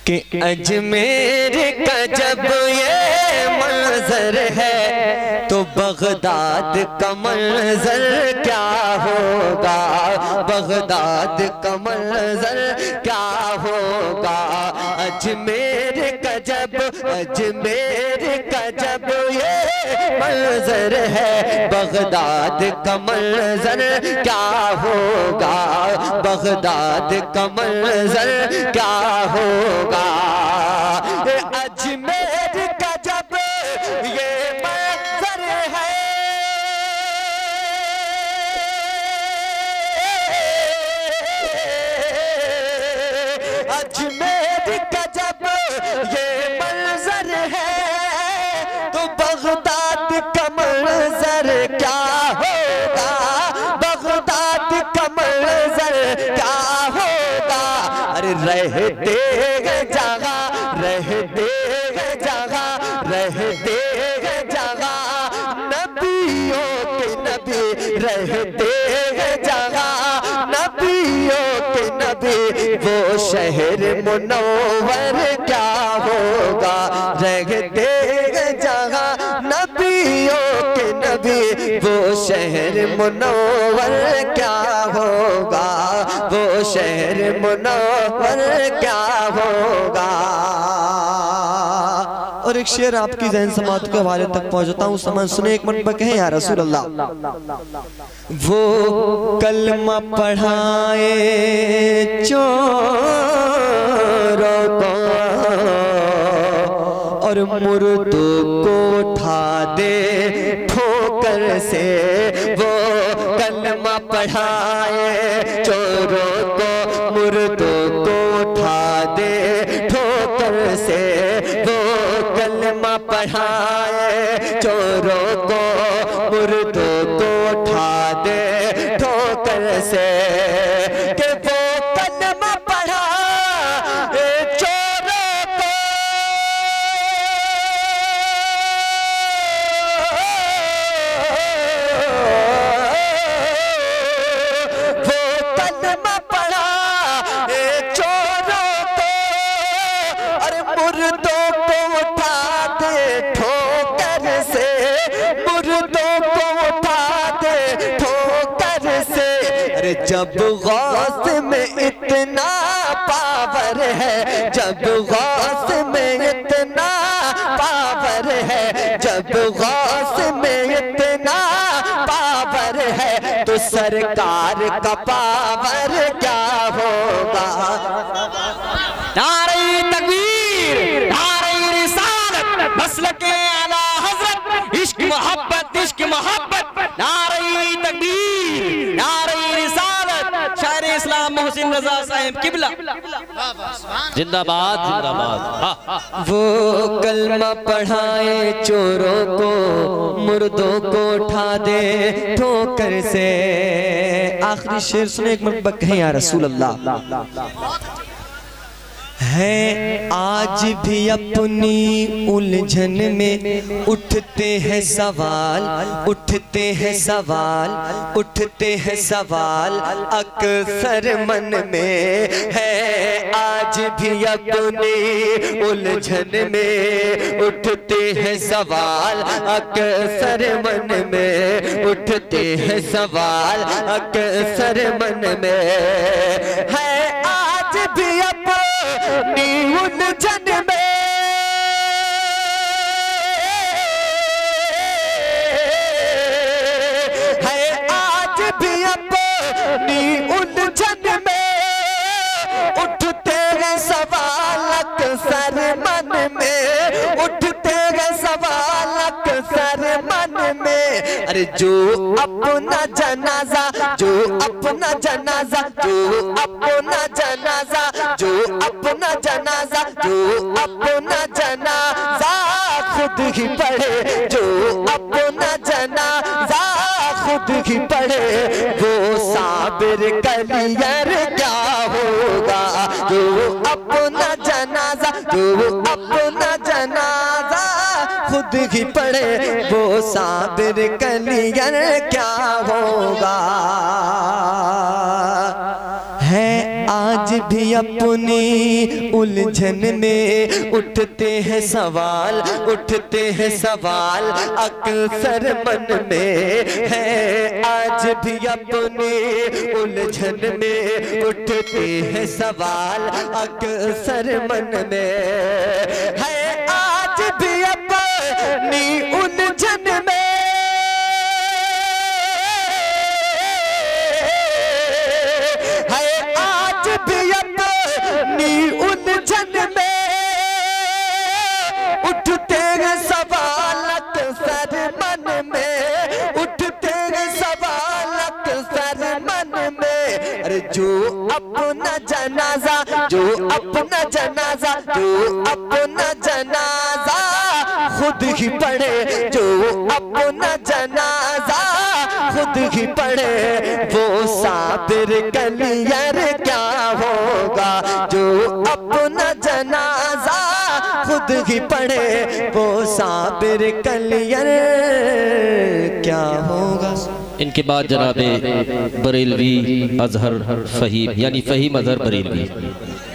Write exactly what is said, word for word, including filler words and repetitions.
कि अजमेर का जब ये मंजर है तो बगदाद का मंजर क्या होगा, बगदाद का मंजर क्या होगा। अजमेर का जब अजमेर का जब ये मंजर है बगदाद का मंजर क्या होगा, बगदाद का मंजर क्या होगा। अजमेर का जब ये मंजर है अजमेर का जब ये मंजर है तो बगदाद का मंजर क्या होगा, बगदाद का मंजर क्या होगा। अरे रहते जगह रहते जगह रहते जगह नबियों के नबी, रहते जगह नबियों के नबी, वो शहर मुनव्वर क्या होगा। रहते जगह नबियों के नबी, वो शहर मुनव्वर क्या होगा, वो शहर मुनव्वर क्या होगा। और एक शेर आपकी ज़हन समात के हवाले तक पहुंचता हूँ, समझ सुने एक मिनट में कहें या रसूल अल्लाह। वो कलमा पढ़ाए चोरों को और मुर्दों को उठा दे ठोकर से, वो कलमा पढ़ाए चोरों को मुर्दों को उठा दे ठोकर से, वो कलमा पढ़ाए चोरों को मुर्दों को उठा दे ठोकर से। कि वो कलमा पढ़ा चोरों को वो कलमा पढ़ा चोरों को और मुर्दों को उठा दे ठोकर से, मुर्दों को उठा दे ठोकर से। अरे जब गौस में इतना पावर है, जब गौस में इतना पावर है, जब गौस में इतना पावर है तो सरकार का पावर क्या होगा। नारे तकबीर, नारे रिसालत, मसलके आला हज़रत, इश्क मोहब्बत इश्क मोहब्बत, नारे तकबीर, नारे रिसालत, शायर इस्लाम मोहसिन रजा साहिब किबला जिंदाबाद जिंदाबाद। वो कलमा पढ़ाए चोरों को मुर्दों को उठा दे ठोकर से। आखिरी शेर सुने एक मिनट में कहें या रसूल अल्लाह। है आज भी अपनी उलझन में उठते हैं सवाल, उठते हैं सवाल, उठते हैं सवाल अक्सर मन में। है आज भी अपनी उलझन में उठते हैं सवाल अक्सर मन में, उठते हैं सवाल अक्सर मन में। है आज भी अपनी उलझन में है, आज भी अपनी उलझन में उठते हैं सवाल अक्सर मन में, उठते हैं सवाल अक्सर मन में। अरे जो अपना जनाजा, जो अपना जनाजा, जो अपना जनाजा, जो अपना जनाजा, जो अपना जनाजा खुद ही पढ़े, जो अपना जनाजा खुद ही पढ़े, वो साबिर कलियर क्या होगा। जो अपना जनाजा, जो अपना जनाजा खुद ही पढ़े, वो साबिर कलियर क्या होगा। है आज भी अपनी उलझन में उठते हैं सवाल, उठते हैं सवाल अक्सर मन में है। आज भी अपनी उलझन में उठते हैं सवाल अक्सर मन में है। आज भी अपनी उलझन में उठते हैं सवाल अक्सर मन में, उठते हैं सवाल अक्सर मन में। अरे जो अपना जनाजा, जो अपना जनाजा, जो अपना जनाजा खुद ही पढ़े, जो अपना जनाजा खुद ही पढ़े वो साबिर कलियर क्या होगा। जो अपना जनाजा खुद ही पढ़े वो साबिर कलियर क्या होगा। इनके बाद जनाबे बरेलवी अजहर फहीम यानी फहीम अजहर बरेलवी।